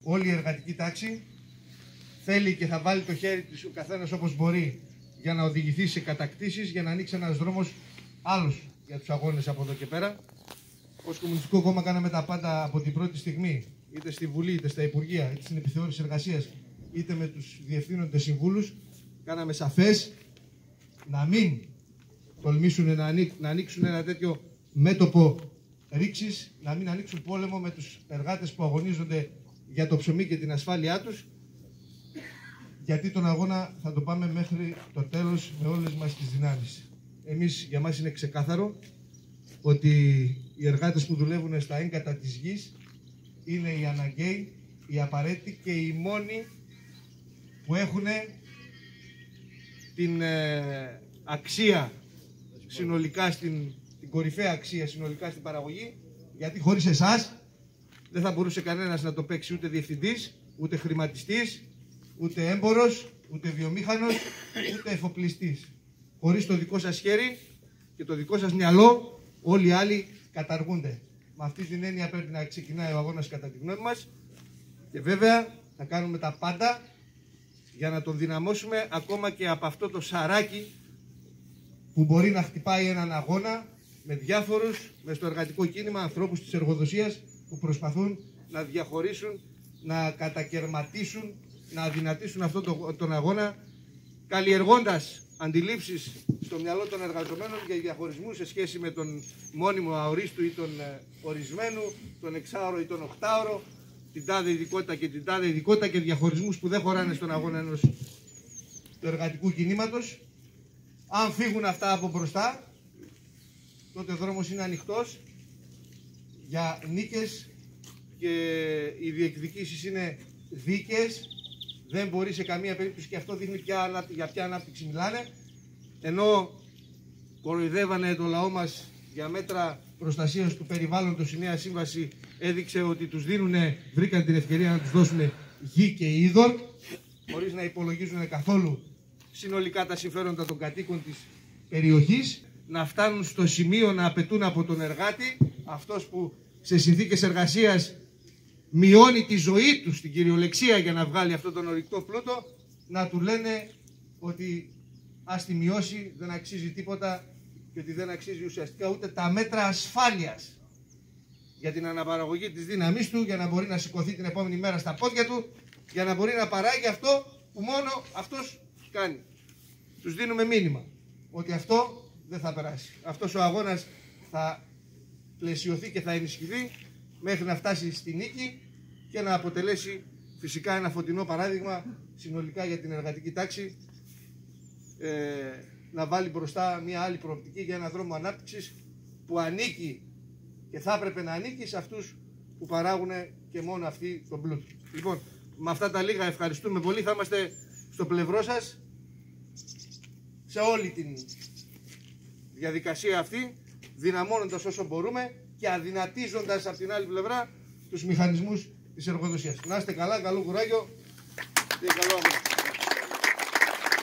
όλη η εργατική τάξη θέλει και θα βάλει το χέρι της ο καθένας όπως μπορεί για να οδηγηθεί σε κατακτήσεις, για να ανοίξει ένας δρόμος άλλος για τους αγώνες από εδώ και πέρα. Ως Κομμουνιστικό Κόμμα κάναμε τα πάντα από την πρώτη στιγμή, είτε στη Βουλή, είτε στα Υπουργεία, είτε στην επιθεώρηση εργασίας, είτε με τους διευθύνοντες συμβούλους. Κάναμε σαφές να μην τολμήσουν να ανοίξουν ένα τέτοιο μέτωπο ρήξης, να μην ανοίξουν πόλεμο με τους εργάτες που αγωνίζονται για το ψωμί και την ασφάλειά τους, γιατί τον αγώνα θα το πάμε μέχρι το τέλος με όλες μας τις δυνάμεις. Για μας είναι ξεκάθαρο ότι οι εργάτες που δουλεύουν στα έγκατα της γης είναι οι αναγκαίοι, οι απαραίτητοι και οι μόνοι που έχουν την αξία συνολικά, την κορυφαία αξία συνολικά στην παραγωγή, γιατί χωρίς εσάς δεν θα μπορούσε κανένας να το παίξει, ούτε διευθυντής, ούτε χρηματιστής, ούτε έμπορος, ούτε βιομήχανος, ούτε εφοπλιστής. Χωρίς το δικό σας χέρι και το δικό σας μυαλό, όλοι οι άλλοι καταργούνται. Με αυτή την έννοια πρέπει να ξεκινάει ο αγώνας κατά τη γνώμη μας και βέβαια θα κάνουμε τα πάντα για να τον δυναμώσουμε ακόμα και από αυτό το σαράκι που μπορεί να χτυπάει έναν αγώνα με διάφορους, μες στο εργατικό κίνημα, ανθρώπους της εργοδοσίας που προσπαθούν να διαχωρίσουν, να κατακερματίσουν, να αδυνατήσουν αυτόν τον αγώνα, καλλιεργώντας αντιλήψεις στο μυαλό των εργαζομένων για διαχωρισμού σε σχέση με τον μόνιμο αορίστου ή τον ορισμένου, τον εξάωρο ή τον οχτάωρο, την τάδε ειδικότητα και την τάδε ειδικότητα και διαχωρισμούς που δεν χωράνε στον αγώνα του εργατικού κινήματος. Αν φύγουν αυτά από μπροστά, τότε ο δρόμος είναι ανοιχτός για νίκες και οι διεκδικήσεις είναι δίκαιες. Δεν μπορεί σε καμία περίπτωση, και αυτό δείχνει για ποια ανάπτυξη μιλάνε, ενώ κοροϊδεύανε το λαό μας για μέτρα προστασίας του περιβάλλοντος. Η νέα σύμβαση έδειξε ότι τους βρήκαν την ευκαιρία να τους δώσουν γη και είδωρ, χωρίς να υπολογίζουν καθόλου συνολικά τα συμφέροντα των κατοίκων της περιοχής, να φτάνουν στο σημείο να απαιτούν από τον εργάτη, αυτός που σε συνθήκες εργασίας μειώνει τη ζωή του στην κυριολεξία για να βγάλει αυτόν τον ορυκτό πλούτο, να του λένε ότι ας τη μειώσει, δεν αξίζει τίποτα και ότι δεν αξίζει ουσιαστικά ούτε τα μέτρα ασφάλειας για την αναπαραγωγή της δύναμής του, για να μπορεί να σηκωθεί την επόμενη μέρα στα πόδια του, για να μπορεί να παράγει αυτό που μόνο αυτός κάνει. Τους δίνουμε μήνυμα ότι αυτό δεν θα περάσει. Αυτός ο αγώνας θα πλαισιωθεί και θα ενισχυθεί μέχρι να φτάσει στη νίκη και να αποτελέσει φυσικά ένα φωτεινό παράδειγμα συνολικά για την εργατική τάξη, να βάλει μπροστά μια άλλη προοπτική για ένα δρόμο ανάπτυξης που ανήκει και θα έπρεπε να ανήκει σε αυτούς που παράγουν και μόνο αυτοί τον πλούτο. Λοιπόν, με αυτά τα λίγα ευχαριστούμε πολύ. Θα είμαστε στο πλευρό σας σε όλη την διαδικασία αυτή, δυναμώνοντας όσο μπορούμε και αδυνατίζοντας από την άλλη πλευρά τους μηχανισμούς της εργοδοσίας. Να είστε καλά, καλό κουράγιο και καλό αγώνα.